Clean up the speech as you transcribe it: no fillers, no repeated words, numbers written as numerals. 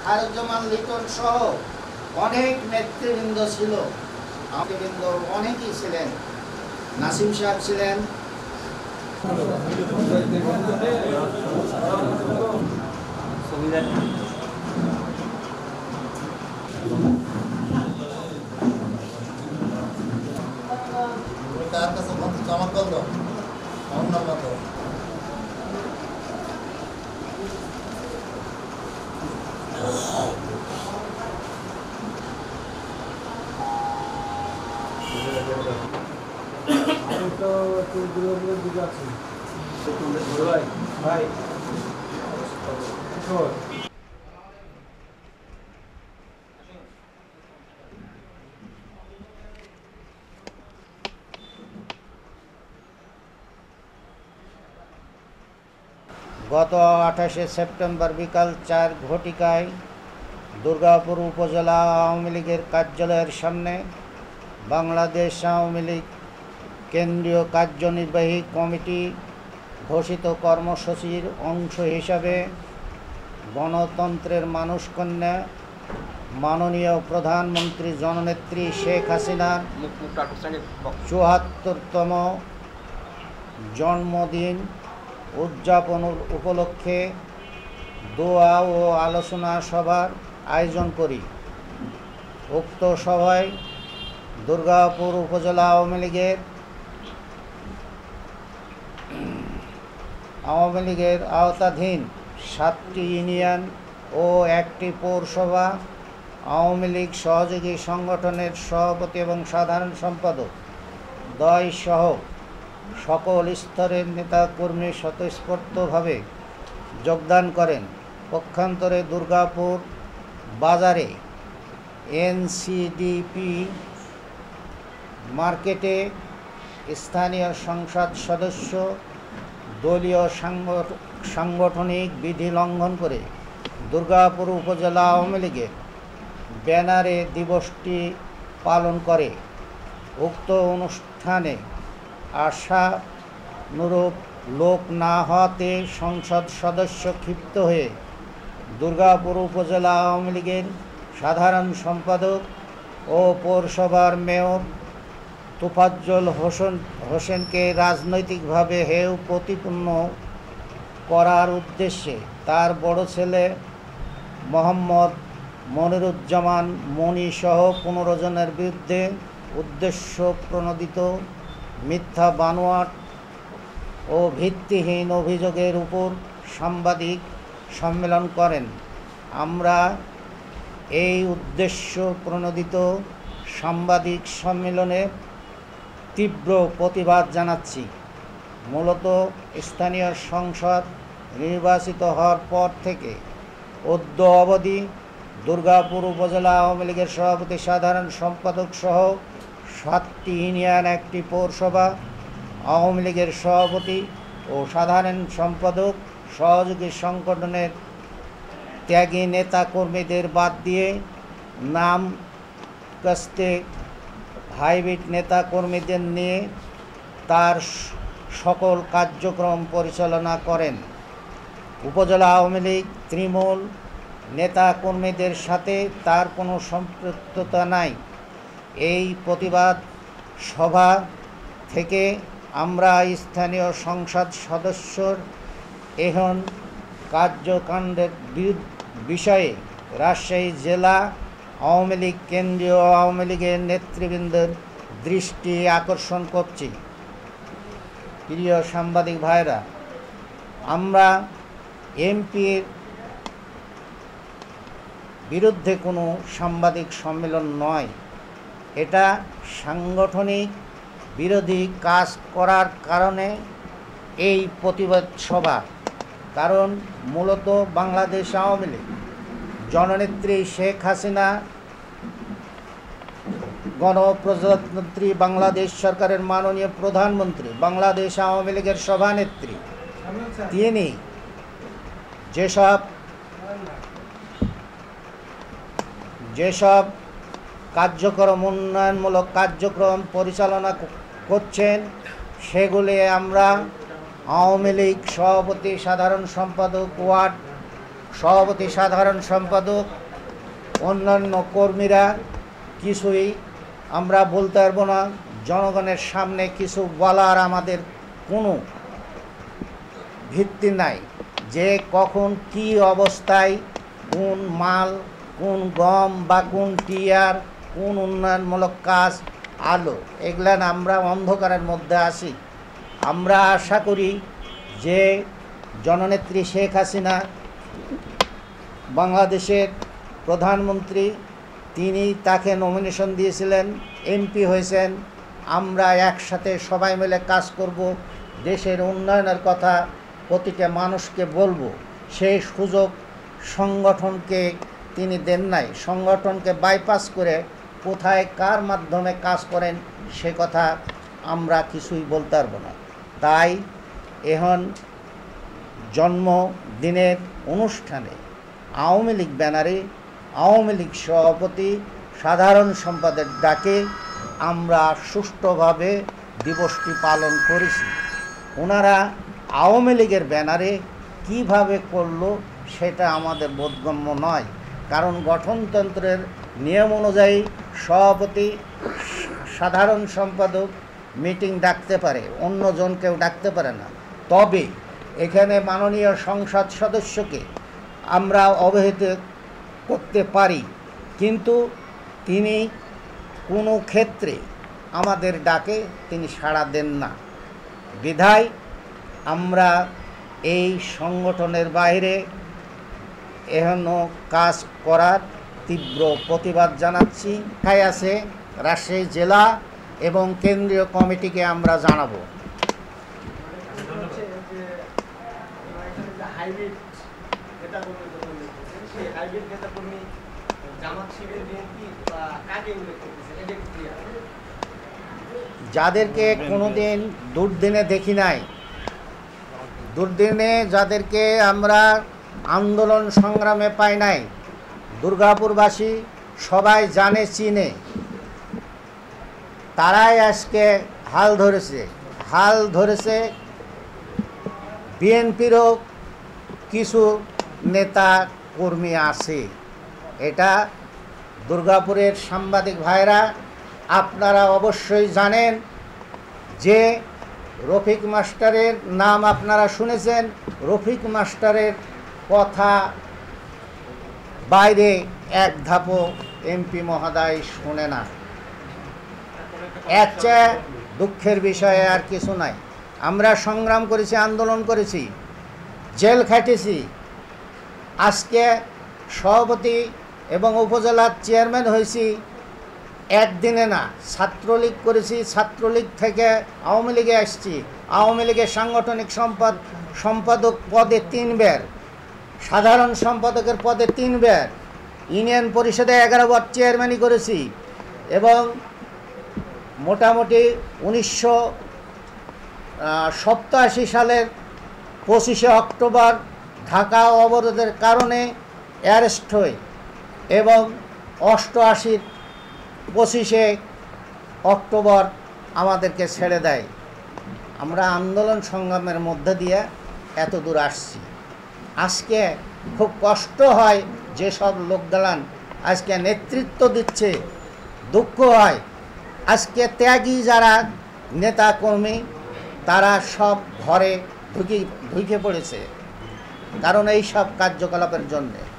খায়রুজ্জামান লিটন সহ অনেক নেতৃবৃন্দ ছিল। নেতৃবৃন্দ অনেকেই ছিলেন। নাসিম সাহেব ছিলেন, গত 28শে সেপ্টেম্বর বিকাল 4 ঘটিকায় দুর্গাপুর উপজেলা আওয়ামী লীগের কার্যালয়ের সামনে বাংলাদেশ আওয়ামী লীগ কেন্দ্রীয় কার্যনির্বাহী কমিটি ঘোষিত কর্মসূচির অংশ হিসাবে গণতন্ত্রের মানুষকন্যা মাননীয় প্রধানমন্ত্রী জননেত্রী শেখ হাসিনার ৭৪তম জন্মদিন উদযাপন উপলক্ষে দোয়া ও আলোচনা সভার আয়োজন করি। উক্ত সভায় দুর্গাপুর উপজেলা আওয়ামী লীগের আওতাধীন 7টি ইউনিয়ন ও 1টি পৌরসভা, আওয়ামী লীগ সহযোগী সংগঠনের সভাপতি এবং সাধারণ সম্পাদক দ্বয়সহ সকল স্তরের নেতাকর্মী স্বতঃস্ফূর্তভাবে যোগদান করেন। পক্ষান্তরে দুর্গাপুর বাজারে এনসিডিপি মার্কেটে স্থানীয় সংসদ সদস্য দলীয় সাংগঠনিক বিধি লঙ্ঘন করে দুর্গাপুর উপজেলা আওয়ামী লীগের ব্যানারে দিবসটি পালন করে। উক্ত অনুষ্ঠানে আশানুরূপ লোক না হওয়াতে সংসদ সদস্য ক্ষিপ্ত হয়ে দুর্গাপুর উপজেলা আওয়ামী লীগের সাধারণ সম্পাদক ও পৌরসভার মেয়র তোফাজ্জল হোসেনকে রাজনৈতিকভাবে হেয় প্রতিপন্ন করার উদ্দেশ্যে তার বড় ছেলে মোহাম্মদ মনিরুজ্জামান মনি সহ 15 জনের বিরুদ্ধে উদ্দেশ্য প্রণোদিত মিথ্যা বানোয়াট ও ভিত্তিহীন অভিযোগের উপর সাংবাদিক সম্মেলন করেন। আমরা এই উদ্দেশ্য প্রণোদিত সাংবাদিক সম্মেলনে তীব্র প্রতিবাদ জানাচ্ছি। মূলত স্থানীয় সংসদ নির্বাচিত হওয়ার পর থেকে অদ্য অবধি দুর্গাপুর উপজেলা আওয়ামী লীগের সভাপতি, সাধারণ সম্পাদক সহ 7টি ইউনিয়ন, 1টি পৌরসভা, আওয়ামী লীগের সভাপতি ও সাধারণ সম্পাদক সহযোগী সংগঠনের ত্যাগী নেতা কর্মীদের বাদ দিয়ে নাম কাস্তে হাইব্রিড নেতা কর্মীদের নিয়ে তার সকল কার্যক্রম পরিচালনা করেন। উপজেলা আওয়ামী লীগ তৃণমূল নেতা কর্মীদের সাথে তার কোনো সম্পৃক্ততা নাই। এই প্রতিবাদ সভা থেকে আমরা স্থানীয় সংসদ সদস্যর এখন কার্যকাণ্ডের বিষয়ে রাজশাহী জেলা আওয়ামী লীগ কেন্দ্রীয় আওয়ামী লীগের নেতৃবৃন্দের দৃষ্টি আকর্ষণ করছি। প্রিয় সাংবাদিক ভাইরা, আমরা এমপির বিরুদ্ধে কোনো সাংবাদিক সম্মেলন নয়, এটা সাংগঠনিক বিরোধী কাজ করার কারণে এই প্রতিবাদ সভা। কারণ মূলত বাংলাদেশ আওয়ামী লীগ জননেত্রী শেখ হাসিনা গণপ্রজাতন্ত্রী বাংলাদেশ সরকারের মাননীয় প্রধানমন্ত্রী, বাংলাদেশ আওয়ামী লীগের সভানেত্রী, তিনি যেসব কার্যক্রম উন্নয়নমূলক কার্যক্রম পরিচালনা করছেন সেগুলি আমরা আওয়ামী লীগ সভাপতি, সাধারণ সম্পাদক, ওয়ার্ড সভাপতি, সাধারণ সম্পাদক, অন্যান্য কর্মীরা কিছুই আমরা বলতে পারবো না। জনগণের সামনে কিছু বলার আমাদের কোনো ভিত্তি নাই, যে কখন কি অবস্থায় কোন মাল, কোন গম বা কোন টিয়ার, কোন উন্নয়নমূলক কাজ আলো, এগুলান আমরা অন্ধকারের মধ্যে আছি। আমরা আশা করি যে জননেত্রী শেখ হাসিনা বাংলাদেশের প্রধানমন্ত্রী, তিনি তাকে নমিনেশন দিয়েছিলেন, এমপি হয়েছেন। আমরা একসাথে সবাই মিলে কাজ করব, দেশের উন্নয়নের কথা প্রতিটা মানুষকে বলবো। সেই সুযোগ সংগঠনকে তিনি দেন নাই। সংগঠনকে বাইপাস করে কোথায় কার মাধ্যমে কাজ করেন সে কথা আমরা কিছুই বলতে পারবো না। তাই এখন জন্মদিনের অনুষ্ঠানে আওয়ামী লীগ ব্যানারে আওয়ামী লীগ সভাপতি, সাধারণ সম্পাদকের ডাকে আমরা সুষ্ঠুভাবে দিবসটি পালন করেছি। ওনারা আওয়ামী লীগের ব্যানারে কিভাবে করলো সেটা আমাদের বোধগম্য নয়, কারণ গঠনতন্ত্রের নিয়ম অনুযায়ী সভাপতি, সাধারণ সম্পাদক মিটিং ডাকতে পারে, অন্যজন কেউ ডাকতে পারে না। তবে এখানে মাননীয় সংসদ সদস্যকে আমরা অবহিত করতে পারি, কিন্তু তিনি কোনো ক্ষেত্রে আমাদের ডাকে তিনি সাড়া দেন না। বিধায় আমরা এই সংগঠনের বাইরে এখনও কাজ করার তীব্র প্রতিবাদ জানাচ্ছি। কোথায় আছে রাজশাহী জেলা এবং কেন্দ্রীয় কমিটিকে আমরা জানাবো। যাদেরকে কোনোদিন দুর্দিনে দেখি নাই, দুর্দিনে যাদেরকে আমরা আন্দোলন সংগ্রামে পাই নাই, দুর্গাপুরবাসী সবাই জানে, চিনে, তারাই আজকে হাল ধরেছে। বিএনপিরও কিছু নেতা কর্মী আছে। এটা দুর্গাপুরের সাংবাদিক ভাইরা আপনারা অবশ্যই জানেন যে রফিক মাস্টারের নাম আপনারা শুনেছেন। রফিক মাস্টারের কথা বাইরে এক ধাপও এমপি মহোদয় শুনে না। এর চেয়ে দুঃখের বিষয়ে আর কিছু নাই। আমরা সংগ্রাম করেছি, আন্দোলন করেছি, জেল খাটেছি। আজকে সভাপতি এবং উপজেলার চেয়ারম্যান হয়েছি একদিনে না, ছাত্রলীগ করেছি, ছাত্রলীগ থেকে আওয়ামী লীগে আসছি, আওয়ামী লীগের সাংগঠনিক সম্পাদক পদে 3 বার, সাধারণ সম্পাদকের পদে 3 বার, ইউনিয়ন পরিষদে 11 বার চেয়ারম্যানই করেছি এবং মোটামুটি 1987 সালের 25শে অক্টোবর ঢাকা অবরোধের কারণে অ্যারেস্ট হই এবং 88-র 25শে অক্টোবর আমাদেরকে ছেড়ে দেয়। আমরা আন্দোলন সংগ্রামের মধ্যে দিয়ে এত দূর আসছি। আজকে খুব কষ্ট হয় যেসব লোকগুলান আজকে নেতৃত্ব দিচ্ছে, দুঃখ হয়। আজকে ত্যাগী যারা নেতা কর্মী তারা সব ঘরে ঢুকে পড়েছে, কারণ এই সব কার্যকলাপের জন্যে।